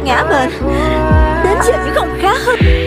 ngã bệnh, đến giờ vẫn không khá hơn.